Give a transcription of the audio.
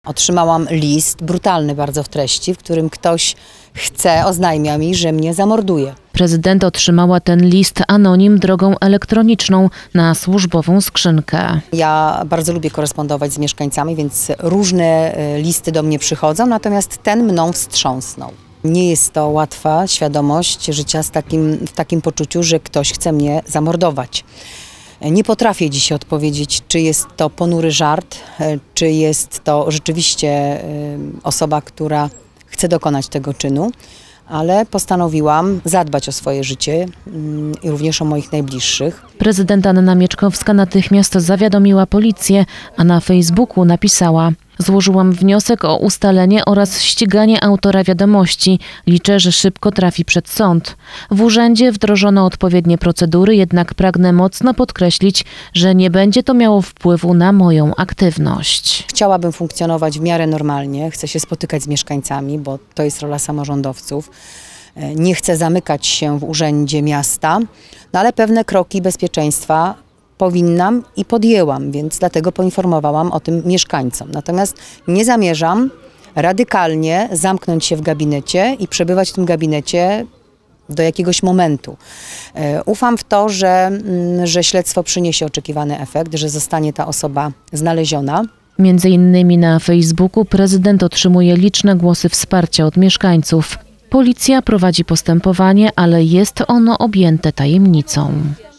Otrzymałam list, brutalny bardzo w treści, w którym ktoś oznajmia mi, że mnie zamorduje. Prezydent otrzymała ten list anonim drogą elektroniczną na służbową skrzynkę. Ja bardzo lubię korespondować z mieszkańcami, więc różne listy do mnie przychodzą, natomiast ten mną wstrząsnął. Nie jest to łatwa świadomość życia w takim poczuciu, że ktoś chce mnie zamordować. Nie potrafię dzisiaj odpowiedzieć, czy jest to ponury żart, czy jest to rzeczywiście osoba, która chce dokonać tego czynu, ale postanowiłam zadbać o swoje życie i również o moich najbliższych. Prezydent Anna Mieczkowska natychmiast zawiadomiła policję, a na Facebooku napisała: złożyłam wniosek o ustalenie oraz ściganie autora wiadomości. Liczę, że szybko trafi przed sąd. W urzędzie wdrożono odpowiednie procedury, jednak pragnę mocno podkreślić, że nie będzie to miało wpływu na moją aktywność. Chciałabym funkcjonować w miarę normalnie, chcę się spotykać z mieszkańcami, bo to jest rola samorządowców. Nie chcę zamykać się w urzędzie miasta, no ale pewne kroki bezpieczeństwa powinnam i podjęłam, więc dlatego poinformowałam o tym mieszkańcom. Natomiast nie zamierzam radykalnie zamknąć się w gabinecie i przebywać w tym gabinecie do jakiegoś momentu. Ufam w to, że śledztwo przyniesie oczekiwany efekt, że zostanie ta osoba znaleziona. Między innymi na Facebooku prezydent otrzymuje liczne głosy wsparcia od mieszkańców. Policja prowadzi postępowanie, ale jest ono objęte tajemnicą.